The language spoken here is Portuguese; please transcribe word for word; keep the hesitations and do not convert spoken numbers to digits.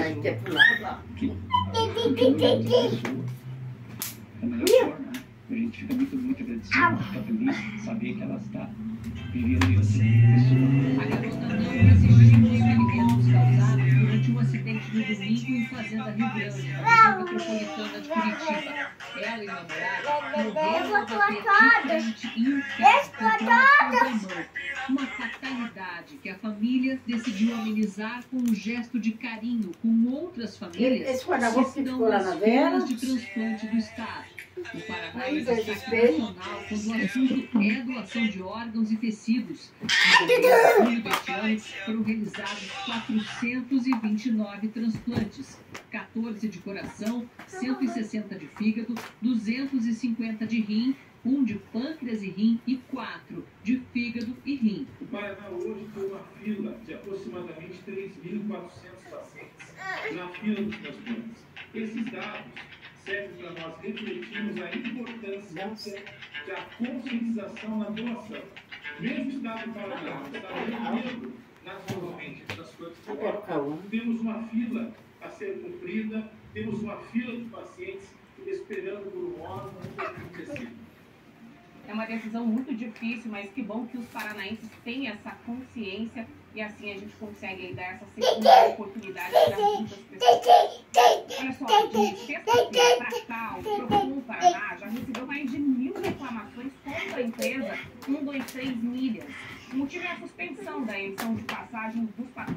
Vai ter pular. Que a melhor forma, a gente fica muito, muito agradecido, fica feliz, saber que ela está vivendo isso. A garota não resistiu aos ferimentos causados durante um acidente no domingo em Fazenda Rio Grande, na região metropolitana de Curitiba. Ela e o namorado morreram ao bater de frente em um carro contra uma contramão. Uma fatalidade que a família decidiu amenizar com um gesto de carinho com outras famílias Esse guarda-roupa que estão ficou lá nas na Vera. filas de transplante do Estado. O Paraná é Ai, destaque desespero. nacional quando o assunto é doação de órgãos e tecidos. No julho deste ano foram realizados quatrocentos e vinte e nove transplantes, quatorze de coração, cento e sessenta de fígado, duzentos e cinquenta de rim, um de pâncreas e rim e quatro de fígado e rim. O Paraná hoje tem uma fila de aproximadamente três mil e quatrocentos pacientes na fila dos transplantes. Esses dados servem para nós refletirmos a importância da conscientização na doação. Mesmo o Estado do Paraná está reunindo nacionalmente transplantes, temos uma fila a ser cumprida, temos uma fila de pacientes esperando por um órgão ou por um tecido. É uma decisão muito difícil, mas que bom que os paranaenses têm essa consciência e assim a gente consegue aí dar essa segunda oportunidade para muitas pessoas. Olha só, de sexta-feira para cá, o Procon Paraná já recebeu mais de mil reclamações contra a empresa cento e vinte e três Milhas. O motivo é a suspensão da emissão de passagens dos